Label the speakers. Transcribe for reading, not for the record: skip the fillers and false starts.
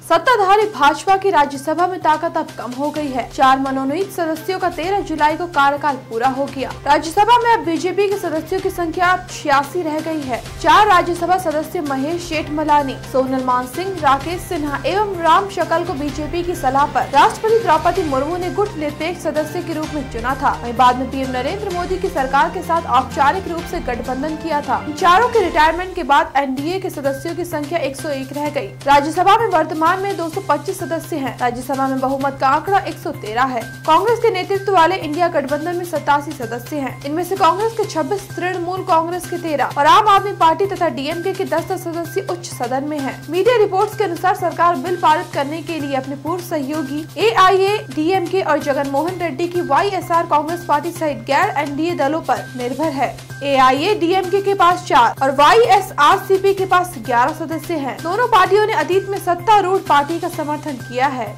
Speaker 1: सत्ताधारी भाजपा की राज्यसभा में ताकत अब कम हो गई है। 4 मनोनीत सदस्यों का 13 जुलाई को कार्यकाल पूरा हो गया। राज्यसभा में अब बीजेपी के सदस्यों की संख्या 86 रह गई है। 4 राज्यसभा सदस्य महेश जेठमलानी, सोनल मानसिंह, राकेश सिन्हा एवं राम शकल को बीजेपी की सलाह पर राष्ट्रपति द्रौपदी मुर्मू ने गुट निरपेक्ष सदस्य के रूप में चुना था। वहीं बाद में पीएम नरेंद्र मोदी की सरकार के साथ औपचारिक रूप से गठबंधन किया था। चारों के रिटायरमेंट के बाद एनडीए के सदस्यों की संख्या 101 रह गई। राज्यसभा में वर्तमान में 225 सदस्य हैं। राज्यसभा में बहुमत का आंकड़ा 113 है। कांग्रेस के नेतृत्व वाले इंडिया गठबंधन में 87 सदस्य हैं। इनमें से कांग्रेस के 26, तृणमूल कांग्रेस के 13 और आम आदमी पार्टी तथा डीएमके के 10 सदस्य उच्च सदन में हैं। मीडिया रिपोर्ट्स के अनुसार सरकार बिल पारित करने के लिए अपने पूर्व सहयोगी एआईएडीएमके और जगन मोहन रेड्डी की वाईएसआर कांग्रेस पार्टी सहित गैर एनडीए दलों पर निर्भर है। एआईएडीएमके के पास 4 और वाईएसआरसीपी के पास 11 सदस्य हैं। दोनों पार्टियों ने अतीत में सत्तारूढ़ पार्टी का समर्थन किया है।